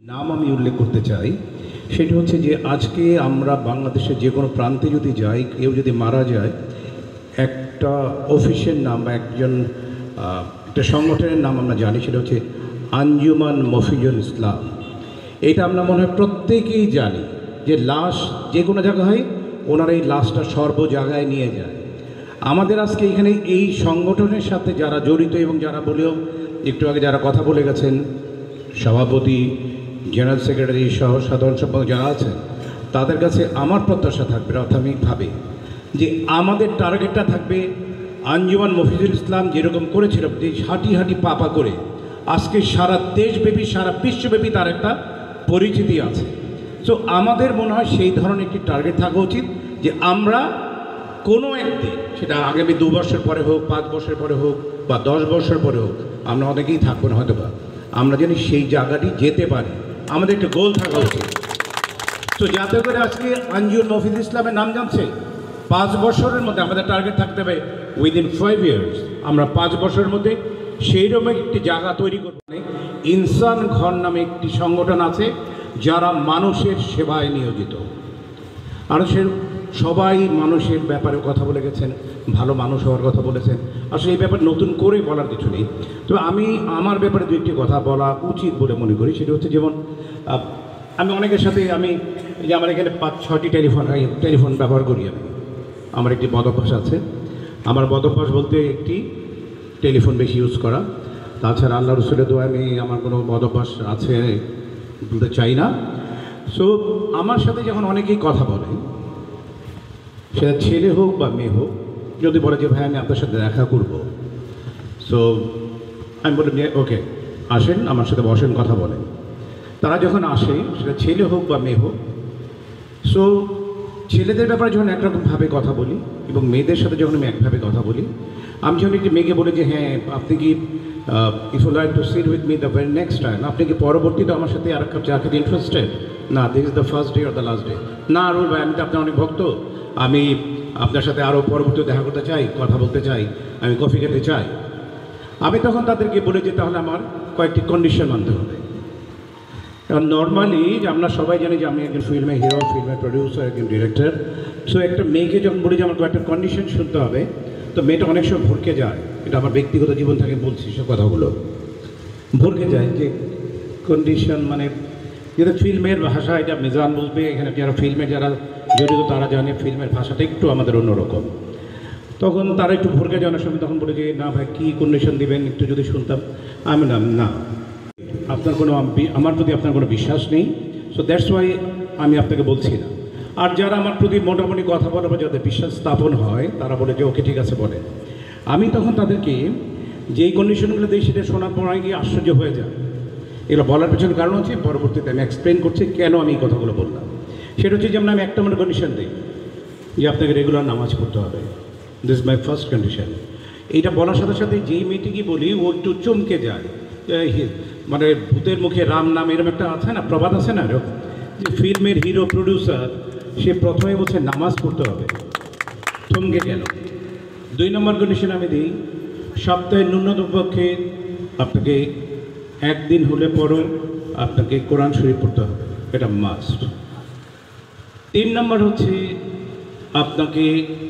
নাম আমি উল্লেখ করতে চাই, সেটা হচ্ছে যে আজকে আমরা বাংলাদেশের যে কোনো প্রান্তে যদি যাই, কেউ যদি মারা যায়, একটা অফিসের নাম বা একটা সংগঠনের নাম আমরা জানি, সেটা হচ্ছে আঞ্জুমান মফিজুল ইসলাম। এটা আমরা মনে হয় প্রত্যেকেই জানি যে লাশ যে কোনো জায়গায় ওনারা এই লাশটা সর্ব জায়গায় নিয়ে যায়। আমাদের আজকে এখানে এই সংগঠনের সাথে যারা জড়িত এবং যারা বলেও একটু আগে যারা কথা বলে গেছেন, সভাপতি, জেনারেল সেক্রেটারি সহ সাধারণ সম্পাদক যারা আছেন, তাদের কাছে আমার প্রত্যাশা থাকবে প্রাথমিকভাবে যে আমাদের টার্গেটটা থাকবে আঞ্জুমান মফিজুল ইসলাম যেরকম করেছিল, যে হাঁটি হাঁটি পাপা করে আজকে সারা দেশব্যাপী সারা বিশ্বব্যাপী তার একটা পরিচিতি আছে। তো আমাদের মনে হয় সেই ধরনের একটি টার্গেট থাকা উচিত যে আমরা কোনো একদিন, সেটা আগামী 2 বছর পরে হোক, 5 বছর পরে হোক বা 10 বছর পরে হোক, আমরা অনেকেই থাকবো না হয়তো বা, আমরা যেন সেই জায়গাটি যেতে পারি, আমাদের একটা গোল থাকা উচিত। তো যাতে করে আজকে আঞ্জুমান মফিজুল ইসলামের নাম জানছে, 5 বছরের মধ্যে আমাদের টার্গেট থাকতে হবে উইদিন 5 ইয়ার্স আমরা 5 বছরের মধ্যে সেই রকম একটি জায়গা তৈরি করতে। ইনসান ঘর নামে একটি সংগঠন আছে যারা মানুষের সেবায় নিয়োজিত, আর সবাই মানুষের ব্যাপারে কথা বলে গেছেন, ভালো মানুষ হওয়ার কথা বলেছেন। আসলে এই ব্যাপারে নতুন করে বলার কিছু নেই, তবে আমি আমার ব্যাপারে 2টি কথা বলা উচিত বলে মনে করি। সেটা হচ্ছে যেমন আমি অনেকের সাথে যে আমার এখানে 5-6টি টেলিফোন ব্যবহার করি। আমার একটি বদভ্যাস আছে, আমার বদভ্যাস বলতে একটি টেলিফোন বেশি ইউজ করা। তাছাড়া আল্লাহ রসুলের দোয়া আমি আমার কোনো বদভ্যাস আছে বলতে চাই না। সো আমার সাথে যখন অনেকেই কথা বলে, সেটা ছেলে হোক বা মেয়ে হোক, যদি বলে যে ভাই আমি আপনার সাথে দেখা করব, সো আমি বলি ওকে আসেন, আমার সাথে বসেন, কথা বলেন। তারা যখন আসে, সেটা ছেলে হোক বা মেয়ে হোক, সো ছেলেদের ব্যাপারে যখন একরকমভাবে কথা বলি এবং মেয়েদের সাথে যখন আমি একভাবে কথা বলি, আমি যখন একটি মেয়েকে বলি যে হ্যাঁ আপনি কি if you like to sit with me the very next time, আপনি কি পরবর্তীতে আমার সাথে আর এক কাপ চা খেতে ইন্টারেস্টেড? না, this is the first day or the last day. না আরুল ভাই, আমি তো আপনার অনেক ভক্ত, আমি আপনার সাথে আরও পরবর্তীতে দেখা করতে চাই, কথা বলতে চাই, আমি কফি খেতে চাই। আমি তখন তাদেরকে বলে যে তাহলে আমার কয়েকটি কন্ডিশন মানতে হবে। এখন নর্মালি আমরা সবাই জানি যে আমি একজন ফিল্মের হিরো, ফিল্মের প্রডিউসার, একজন ডিরেক্টর। সো একটা মেয়েকে যখন বলি যে আমার কয়েকটা কন্ডিশন শুনতে হবে, তো মেয়েটা অনেক সময় ভরকে যায়। এটা আমার ব্যক্তিগত জীবন থেকে বলছি, সব কথাগুলো ভরকে যায় যে কন্ডিশন মানে যেটা ফিল্মের ভাষা, এটা মেজান বুঝবে, এখানে যারা ফিল্মের যারা জড়িত তারা জানে ফিল্মের ভাষাটা একটু আমাদের অন্যরকম। তখন তারা একটু ভরকে যাওয়ার সময় তখন বলে যে না ভাই কী কন্ডিশন দিবেন একটু যদি শুনতাম। আমি না, আপনার কোনো আমার প্রতি আপনার কোনো বিশ্বাস নেই, সো দ্যাটস ওয়াই আমি আপনাকে বলছি না। আর যারা আমার প্রতি মোটামুটি কথা বলে বা যাদের বিশ্বাস স্থাপন হয়, তারা বলে যে ওকে ঠিক আছে বলে। আমি তখন তাদেরকে যেই কন্ডিশনগুলো দিই সেটা শোনার পর গিয়ে আশ্চর্য হয়ে যায়। এগুলো বলার পেছনে কারণ হচ্ছে পরবর্তীতে আমি এক্সপ্লেন করছি কেন আমি এই কথাগুলো বললাম। সেটা হচ্ছে যেমন আমি একটা নম্বর কন্ডিশন দিই যে আপনাকে রেগুলার নামাজ পড়তে হবে, this is my first condition. এইটা বলার সাথে সাথে যেই মেয়েটিকে বলি ও একটু চমকে যায়, মানে ভূতের মুখে রাম নাম এরকম একটা আছে না, প্রবাদ আছে না, যে ফিল্মের হিরো প্রডিউসার সে প্রথমে বলছে নামাজ পড়তে হবে, থমকে গেল। 2 নম্বর কন্ডিশন আমি দিই সপ্তাহে ন্যূনতম পক্ষে আপনাকে 1 দিন হলে পরও আপনাকে কোরআন শরীফ পড়তে হবে, এটা মাস্ট। 3 নম্বর হচ্ছে আপনাকে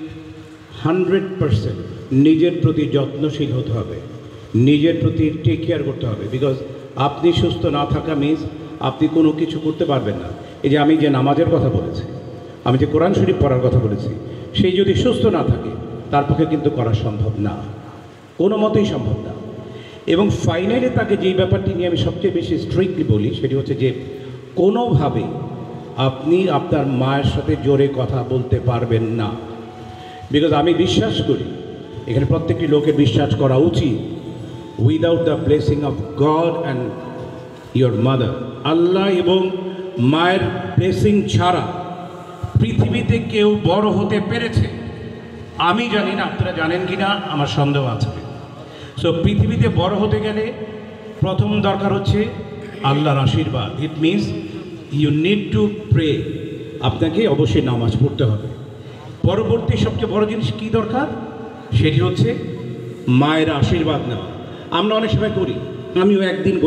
100% নিজের প্রতি যত্নশীল হতে হবে, নিজের প্রতি টেক কেয়ার করতে হবে। বিকজ আপনি সুস্থ না থাকা মিনস আপনি কোনো কিছু করতে পারবেন না। এই যে আমি যে নামাজের কথা বলেছি, আমি যে কোরআন শরীফ পড়ার কথা বলেছি, সেই যদি সুস্থ না থাকে তার পক্ষে কিন্তু করা সম্ভব না, কোনো মতেই সম্ভব না। এবং ফাইনালি তাকে যেই ব্যাপারটি নিয়ে আমি সবচেয়ে বেশি স্ট্রিক্টলি বলি সেটি হচ্ছে যে কোনোভাবে আপনি আপনার মায়ের সাথে জোরে কথা বলতে পারবেন না। বিকজ আমি বিশ্বাস করি, এখানে প্রত্যেকটি লোকের বিশ্বাস করা উচিত, without the blessing of God and your mother, আল্লাহ এবং মায়ের ব্লেসিং ছাড়া পৃথিবীতে কেউ বড় হতে পেরেছে আমি জানি না, আপনারা জানেন কি না আমার সন্দেহ আছে। সো পৃথিবীতে বড় হতে গেলে প্রথম দরকার হচ্ছে আল্লাহর আশীর্বাদ। It means you need to pray, আপনাকে অবশ্যই নামাজ পড়তে হবে। পরবর্তী সবচেয়ে বড় জিনিস কী দরকার, সেটি হচ্ছে মায়ের আশীর্বাদ নেওয়া। আমরা অনেক সময় করি, আমিও একদিন করেছি।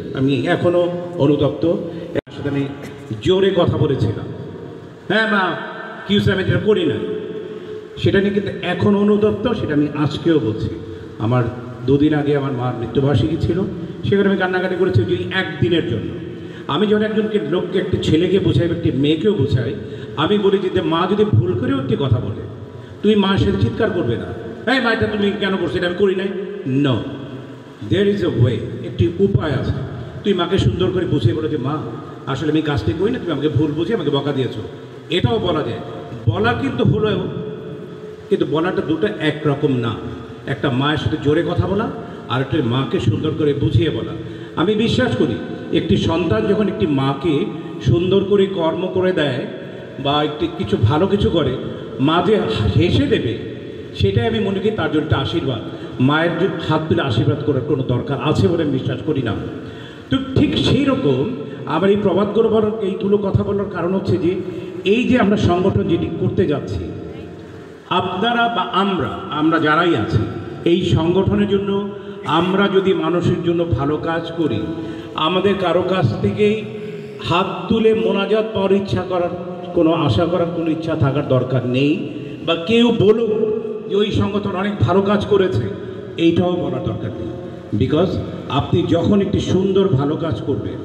আমি এখনও অনুতপ্ত। এর সাথে আমি জোরে কথা বলেছিলাম, হ্যাঁ মা কি আমি যেটা করি না, সেটা নিয়ে কিন্তু এখন অনুতপ্ত। সেটা আমি আজকেও বলছি। আমার 2 দিন আগে আমার মার মৃত্যুবার্ষিকী ছিল, সেখানে আমি কান্নাকাটি করেছি যে একদিনের জন্য। আমি যখন একজনকে লোককে, একটি ছেলেকে বোঝাই, একটি মেয়েকেও বোঝাই, আমি বলি যে মা যদি ভুল করেও একটি কথা বলে, তুমি মায়ের সাথে চিৎকার করবে না, হ্যাঁ মা এটা তুমি কেন করছো, এটা আমি করি নাই। No, there is a way, একটি উপায় আছে। তুই মাকে সুন্দর করে বুঝিয়ে বলো যে মা আসলে আমি কাজটি করি না, তুমি আমাকে ভুল বুঝিয়ে আমাকে বকা দিয়েছো, এটাও বলা যায়। বলা কিন্তু হলো, কিন্তু বলাটা দুটো একরকম না। একটা মায়ের সাথে জোরে কথা বলা, আর একটা মাকে সুন্দর করে বুঝিয়ে বলা। আমি বিশ্বাস করি একটি সন্তান যখন একটি মাকে সুন্দর করে কর্ম করে দেয় বা একটি কিছু ভালো কিছু করে, মা যে হেসে দেবে, সেটাই আমি মনে করি তার জন্য একটা আশীর্বাদ। মায়ের হাত তুলে আশীর্বাদ করার কোনো দরকার আছে বলে আমি বিশ্বাস করি না। তো ঠিক সেই রকম আমার এই প্রবাদগুলো বলার, এইগুলো কথা বলার কারণ হচ্ছে যে এই যে আমরা সংগঠন যেটি করতে যাচ্ছি, আপনারা বা আমরা যারাই আছি এই সংগঠনের জন্য, আমরা যদি মানুষের জন্য ভালো কাজ করি, আমাদের কারো কাছ থেকেই হাত তুলে মোনাজাত পাওয়ার ইচ্ছা করার কোনো আশা করার কোনো ইচ্ছা থাকার দরকার নেই। বা কেউ বলুক যে ওই সংগঠন অনেক ভালো কাজ করেছে, এইটাও বলার দরকার নেই। বিকজ আপনি যখন একটি সুন্দর ভালো কাজ করবেন,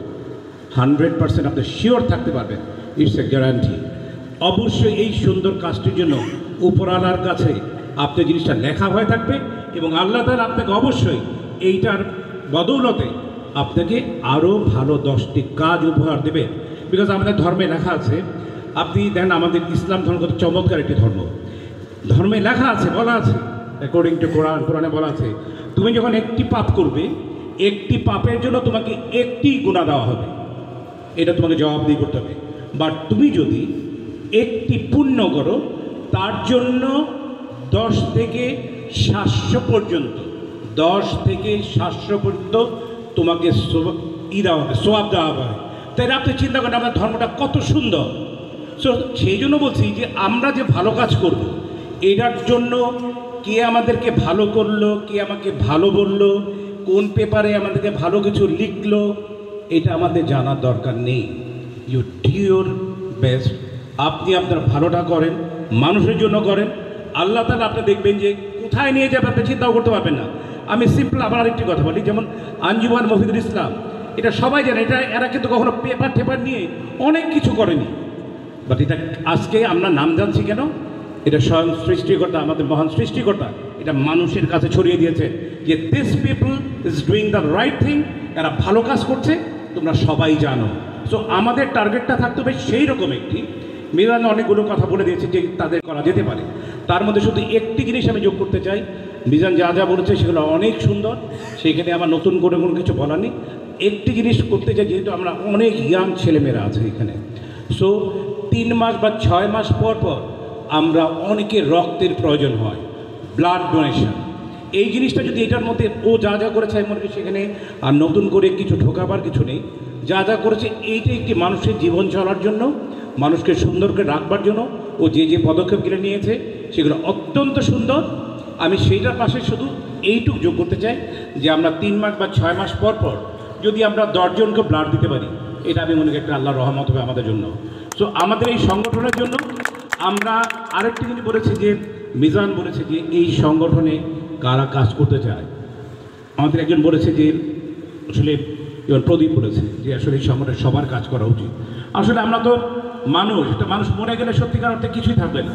100% আপনি শিওর থাকতে পারবেন, ইটস এ গ্যারান্টি। অবশ্যই এই সুন্দর কাজটির জন্য উপরওয়ালার কাছে আপনার জিনিসটা লেখা হয়ে থাকবে, এবং আল্লাহ তাআলা আপনাকে অবশ্যই এইটার বদৌলতে আপনাকে আরও ভালো 10টি কাজ উপহার দেবে। বিকজ আমাদের ধর্মে লেখা আছে, আপনি দেখেন আমাদের ইসলাম ধর্ম কত চমৎকার একটি ধর্ম। ধর্মে লেখা আছে, বলা আছে, অ্যাকর্ডিং টু কোরআনে বলা আছে, তুমি যখন একটি পাপ করবে, একটি পাপের জন্য তোমাকে একটি গুনাহ দেওয়া হবে, এটা তোমাকে জবাবদিহি করতে হবে। বাট তুমি যদি একটি পুণ্য করো, তার জন্য 10 থেকে 700 পর্যন্ত, 10 থেকে 700 পর্যন্ত তোমাকে দেওয়া হবে, সোয়াব দেওয়া হবে। তাই আপনি চিন্তা করেন আপনার ধর্মটা কত সুন্দর। সো সেই জন্য বলছি যে আমরা যে ভালো কাজ করব, এটার জন্য কে আমাদেরকে ভালো করলো, কে আমাকে ভালো বললো, কোন পেপারে আমাদেরকে ভালো কিছু লিখলো, এটা আমাদের জানার দরকার নেই। You do your best. আপনি আপনার ভালোটা করেন, মানুষের জন্য করেন, আল্লাহ তাআলা আপনি দেখবেন যে কোথায় নিয়ে যাবে আপনি চিন্তাও করতে পারবেন না। আমি সিম্পল আবার আরেকটি কথা বলি, যেমন আঞ্জুমান মফিদুল ইসলাম, এটা সবাই জানে, এটা এরা কিন্তু কখনো পেপার নিয়ে অনেক কিছু করেনি। বাট এটা আজকে আমরা নাম জানছি কেন? এটা স্বয়ং সৃষ্টিকর্তা, আমাদের মহান সৃষ্টিকর্তা এটা মানুষের কাছে ছড়িয়ে দিয়েছে যে this people is doing the right thing, এরা ভালো কাজ করছে, তোমরা সবাই জানো। সো আমাদের টার্গেটটা থাকতে হবে সেই রকম একটি। মিজান অনেকগুলো কথা বলে দিয়েছে যে তাদের করা যেতে পারে, তার মধ্যে শুধু একটি জিনিস আমি যোগ করতে চাই। মিজান যা যা বলেছে সেগুলো অনেক সুন্দর, সেইখানে আমার নতুন করে কোনো কিছু বলার নেই। একটি জিনিস করতে চাই, যেহেতু আমরা অনেক ইয়াং ছেলেমেয়েরা আছে এখানে, সো 3 মাস বা 6 মাস পর পর আমরা অনেকের রক্তের প্রয়োজন হয়, ব্লাড ডোনেশন। এই জিনিসটা যদি এটার মধ্যে ও যা যা করেছে, আমি মনে করি সেখানে আর নতুন করে কিছু ঢোকাবার কিছু নেই। যা যা করেছে এইটা একটি মানুষের জীবন চলার জন্য, মানুষকে সুন্দর করে রাখবার জন্য ও যে যে পদক্ষেপগুলো নিয়েছে সেগুলো অত্যন্ত সুন্দর। আমি সেইটার পাশে শুধু এইটুকু যোগ করতে চাই যে আমরা 3 মাস বা 6 মাস পর পর যদি আমরা 10 জনকে ব্লাড দিতে পারি, এটা আমি মনে করি একটা আল্লাহর রহমত হবে আমাদের জন্য। সো আমাদের এই সংগঠনের জন্য আমরা আরেকটি জিনিস বলেছি যে মিজান বলেছে যে এই সংগঠনে কারা কাজ করতে চায়। আমাদের একজন বলেছে যে আসলে প্রদীপ বলেছে যে আসলে এই সংগঠনে সবার কাজ করা উচিত। আসলে আমরা তো মানুষ, এটা মানুষ মরে গেলে সত্যিকার অর্থে কিছুই থাকবে না।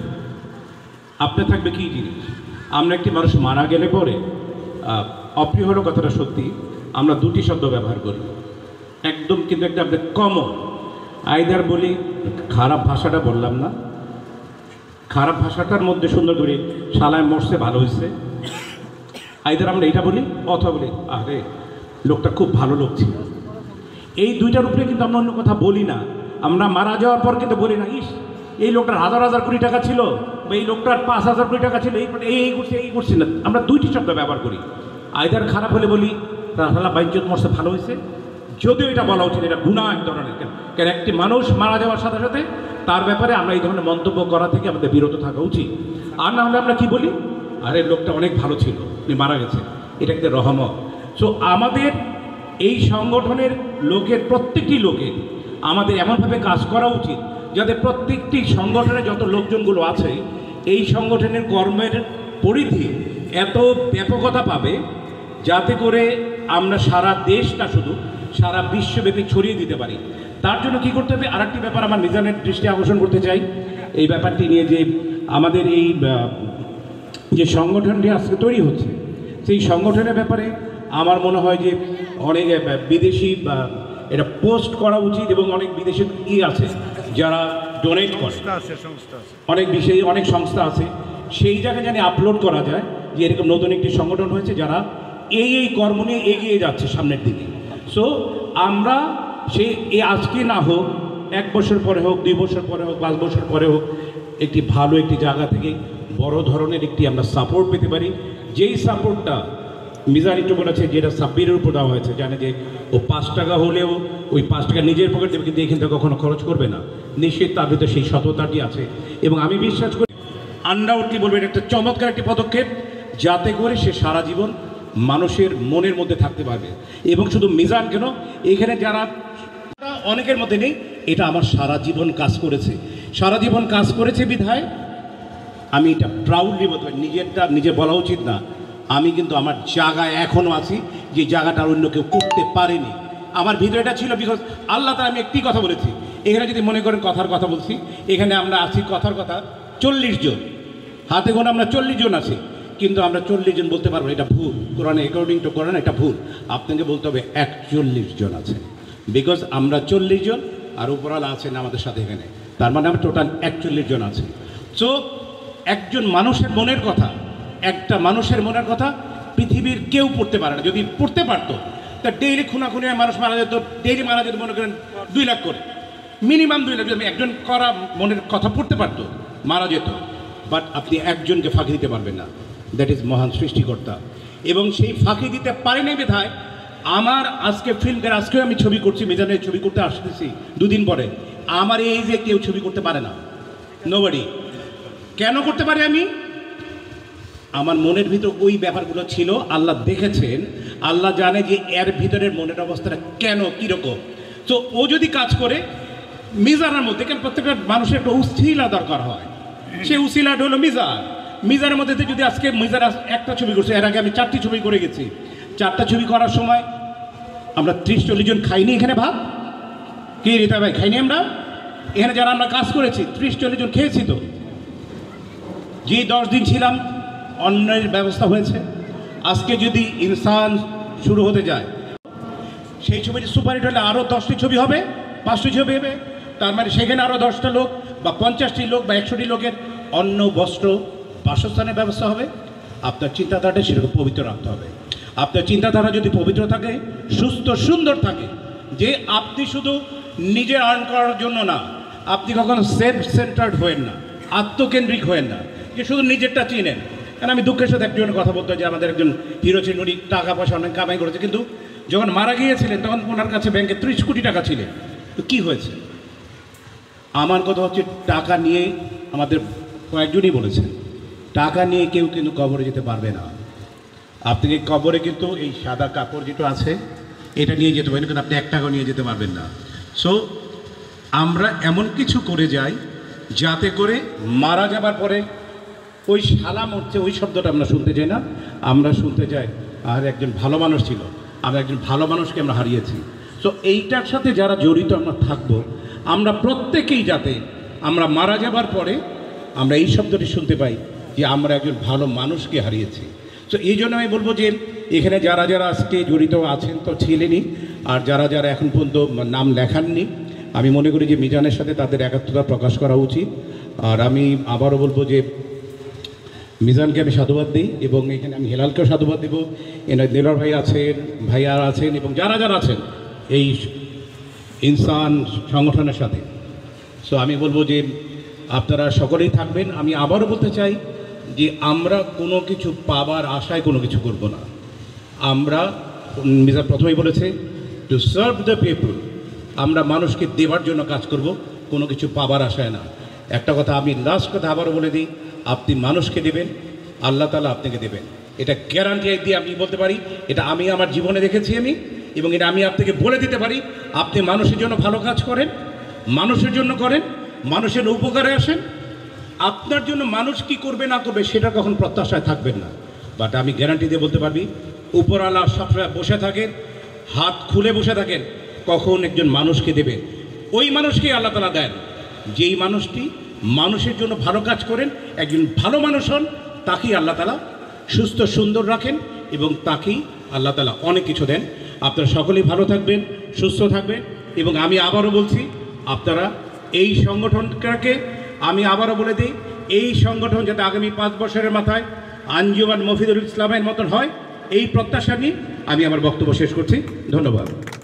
আপনি থাকবে কী জিনিস? আমরা একটি মানুষ মারা গেলে পরে, অপ্রিয় হলো কথাটা সত্যি, আমরা 2টি শব্দ ব্যবহার করি একদম, কিন্তু একটা আমাদের কমন। আইদার বলি, খারাপ ভাষাটা বললাম না, খারাপ ভাষাটার মধ্যে সুন্দর করে শালায় মরছে ভালো হয়েছে, আইদার আমরা এটা বলি, অথবা বলি আরে লোকটা খুব ভালো লোক ছিল। এই 2টার উপরে কিন্তু আমরা অন্য কথা বলি না। আমরা মারা যাওয়ার পর কিন্তু বলি না ইস এই লোকটার 1000 কোটি টাকা ছিল, বা এই লোকটার 5000 কোটি টাকা ছিল, এই করছে এই করছে না। আমরা 2টি শব্দ ব্যবহার করি। আইদার খারাপ হলে বলি তাহলে বাইজ্জত মরছে ভালো হয়েছে, যদিও এটা বলা উচিত, এটা গুনাহ এক ধরনের। কেন একটি মানুষ মারা যাওয়ার সাথে সাথে তার ব্যাপারে আমরা এই ধরনের মন্তব্য করা থেকে আমাদের বিরত থাকা উচিত। আর না হলে আমরা কি বলি, আরে লোকটা অনেক ভালো ছিল, উনি মারা গেছে, এটা একটা রহমত। সো আমাদের এই সংগঠনের লোকের প্রত্যেকটি লোকের আমাদের এমনভাবে কাজ করা উচিত যাতে প্রত্যেকটি সংগঠনে যত লোকজনগুলো আছে এই সংগঠনের কর্মের পরিধি এত ব্যাপকতা পাবে যাতে করে আমরা সারা দেশ না শুধু সারা বিশ্বব্যাপী ছড়িয়ে দিতে পারি। তার জন্য কী করতে হবে, আরেকটি ব্যাপার আমার মিজানের দৃষ্টি আকর্ষণ করতে চাই এই ব্যাপারটি নিয়ে, যে আমাদের এই যে সংগঠনটি আজকে তৈরি হচ্ছে সেই সংগঠনের ব্যাপারে আমার মনে হয় যে অনেক বিদেশি এটা পোস্ট করা উচিত এবং অনেক বিদেশি আছে যারা ডোনেট করে, অনেক সংস্থা আছে, সেই জায়গায় জানি আপলোড করা যায় যে এরকম নতুন একটি সংগঠন হয়েছে যারা এই কর্ম নিয়ে এগিয়ে যাচ্ছে সামনের দিকে। সো আমরা সেই আজকে না হোক 1 বছর পরে হোক, 2 বছর পরে হোক, 5 বছর পরে হোক, একটি ভালো একটি জায়গা থেকে বড় ধরনের একটি আমরা সাপোর্ট পেতে পারি। যেই সাপোর্টটা মিজান একটু বলেছে যেটা সাব্বিরের উপর দেওয়া হয়েছে, জানে যে ও 5 টাকা হলেও ওই 5 টাকা নিজের পকেট দেবে, কিন্তু এখান থেকে কখনো খরচ করবে না, নিশ্চিত তার ভিতরে সেই সততাটি আছে। এবং আমি বিশ্বাস করি আনডাউটলি বলবো এটা একটা চমৎকার একটি পদক্ষেপ, যাতে করে সে সারা জীবন মানুষের মনের মধ্যে থাকতে পারবে। এবং শুধু মিজান কেন, এখানে যারা অনেকের মধ্যে নেই, এটা আমার সারা জীবন কাজ করেছে, সারা জীবন কাজ করেছে বিধায় আমি এটা প্রাউডলি বলতে পারি, নিজেরটা নিজে বলা উচিত না, আমি কিন্তু আমার জায়গায় এখনও আছি যে জায়গাটা অন্য কেউ করতে পারেনি। আমার ভিতরে এটা ছিল, বিকজ আল্লাহ তাআলা, আমি একটি কথা বলেছি এখানে, যদি মনে করেন কথার কথা বলছি, এখানে আমরা আছি কথার কথা 40 জন, হাতে গোনা আমরা 40 জন আছি, কিন্তু আমরা 40 জন বলতে পারবো এটা ভুল, কোরআনে অ্যাকর্ডিং টু কোরআন এটা ভুল, আপনাকে বলতে হবে 41 জন আছে, বিকজ আমরা 40 জন আর উপরালা আছেন আমাদের সাথে এখানে, তার মানে আমরা টোটাল 41 জন আছি। সো একজন মানুষের মনের কথা, একটা মানুষের মনের কথা পৃথিবীর কেউ পড়তে পারে না। যদি পড়তে পারতো তা ডেইলি খুনাখুনি মানুষ মারা যেত, ডেইলি মারা যেত মনে করেন 2 লাখ করে, মিনিমাম 2 লাখ, যদি একজন করা মনের কথা পড়তে পারতো মারা যেত। বাট আপনি একজনকে ফাঁকি দিতে পারবেন না, দ্যাট ইজ মহান সৃষ্টিকর্তা। এবং সেই ফাঁকি দিতে পারে নাই বিধায় আমার আজকে ফিল্মের, আজকেও আমি ছবি করছি, মিজানের ছবি করতে আসতেছি 2 দিন পরে, আমার এই যে কেউ ছবি করতে পারে না, নোবডি। কেন করতে পারি আমি? আমার মনের ভিতর ওই ব্যাপারগুলো ছিল, আল্লাহ দেখেছেন, আল্লাহ জানে যে এর ভিতরের মনের অবস্থাটা কেন কীরকম। তো ও যদি কাজ করে মিজানের মধ্যে, কেন প্রত্যেকটা মানুষের একটা উসিলা দরকার হয়, সে উসিলাটা হলো মিজান। মিজানের মধ্যে যদি আজকে মিজান একটা ছবি করছে, এর আগে আমি 4টি ছবি করে গেছি, 4টা ছবি করার সময় আমরা 30-40 জন খাইনি এখানে ভাত, কি রিতা ভাই খাইনি আমরা এখানে, যারা আমরা কাজ করেছি 30-40 জন খেয়েছি। তো যে 10 দিন ছিলাম অন্যের ব্যবস্থা হয়েছে। আজকে যদি ইনসান শুরু হতে যায়, সেই ছবিটি সুপারহিট হলে আরও 10টি ছবি হবে, 5টি ছবি হবে, তার মানে সেখানে আরও 10টা লোক বা 50টি লোক বা 100টি লোকের অন্ন, বস্ত্র, বাসস্থানের ব্যবস্থা হবে। আপনার চিন্তাধারাটা সেরকম পবিত্র রাখতে হবে। আপনার চিন্তাধারা যদি পবিত্র থাকে, সুস্থ সুন্দর থাকে, যে আপনি শুধু নিজে আর্ন করার জন্য না, আপনি কখনো সেলফ সেন্টার্ড হয়েন না, আত্মকেন্দ্রিক হয়েন না, যে শুধু নিজেরটা চিনেন। কারণ আমি দুঃখের সাথে একজনের কথা বলতে, যে আমাদের একজন হিরো ছিলেন, উনি টাকা পয়সা অনেক কামাই করেছে, কিন্তু যখন মারা গিয়েছিলেন তখন ওনার কাছে ব্যাংকে 30 কোটি টাকা ছিলেন। তো কী হয়েছে? আমার কথা হচ্ছে, টাকা নিয়ে আমাদের কয়েকজনই বলেছেন, টাকা নিয়ে কেউ কিন্তু কবরে যেতে পারবে না। আপনি কবরে কিন্তু এই সাদা কাপড় যেটা আছে এটা নিয়ে যেতে পারেন, কিন্তু আপনি 1 টাকাও নিয়ে যেতে পারবেন না। সো আমরা এমন কিছু করে যাই যাতে করে মারা যাবার পরে ওই সালাম হচ্ছে, ওই শব্দটা আমরা শুনতে চাই না, আমরা শুনতে চাই আর একজন ভালো মানুষ ছিল, আমরা একজন ভালো মানুষকে আমরা হারিয়েছি। সো এইটার সাথে যারা জড়িত আমরা থাকবো, আমরা প্রত্যেকেই যাতে আমরা মারা যাবার পরে আমরা এই শব্দটি শুনতে পাই যে আমরা একজন ভালো মানুষকে হারিয়েছি। সো এই জন্য আমি বলবো যে এখানে যারা যারা আজকে জড়িত আছেন তো ছিলেনই, আর যারা যারা এখন পর্যন্ত নাম লেখাননি, আমি মনে করি যে মিজানের সাথে তাদের একাত্মতা প্রকাশ করা উচিত। আর আমি আবারও বলবো যে মিজানকে আমি সাধুবাদ দিই, এবং এখানে আমি হেলালকেও সাধুবাদ দেবো, এখানে দেলোয়ার ভাই আছেন, ভাইয়া আছেন, এবং যারা যারা আছেন এই ইনসান সংগঠনের সাথে। সো আমি বলবো যে আপনারা সকলেই থাকবেন। আমি আবারও বলতে চাই যে আমরা কোনো কিছু পাবার আশায় কোনো কিছু করব না। আমরা, মিজান প্রথমেই বলেছে, টু সার্ভ দ্য পিপল, আমরা মানুষকে দেওয়ার জন্য কাজ করব, কোনো কিছু পাবার আশায় না। একটা কথা আমি লাস্ট কথা আবারও বলে দিই, আপনি মানুষকে দেবেন, আল্লাহ তাআলা আপনাকে দেবেন, এটা গ্যারান্টি দিয়ে আমি বলতে পারি। এটা আমি আমার জীবনে দেখেছি আমি, এবং এটা আমি আপনাকে বলে দিতে পারি, আপনি মানুষের জন্য ভালো কাজ করেন, মানুষের জন্য করেন, মানুষের উপকারে আসেন। আপনার জন্য মানুষ কি করবে না করবে সেটা কখন প্রত্যাশায় থাকবেন না। বাট আমি গ্যারান্টি দিয়ে বলতে পারবি, উপরওয়ালা সবসময় বসে থাকেন, হাত খুলে বসে থাকেন, কখন একজন মানুষকে দেবে। ওই মানুষকেই আল্লাহ তাআলা দেন, যেই মানুষটি মানুষের জন্য ভালো কাজ করেন, একজন ভালো মানুষ হন, তাকেই আল্লাহ তাআলা সুস্থ সুন্দর রাখেন এবং তাকেই আল্লাহ তাআলা অনেক কিছু দেন। আপনারা সকলেই ভালো থাকবেন, সুস্থ থাকবেন। এবং আমি আবারও বলছি, আপনারা এই সংগঠনটাকে আমি আবারও বলে দিই, এই সংগঠন যাতে আগামী 5 বছরের মাথায় আঞ্জুমান মফিদুল ইসলামের মতন হয়, এই প্রত্যাশা নিয়ে আমি আমার বক্তব্য শেষ করছি। ধন্যবাদ।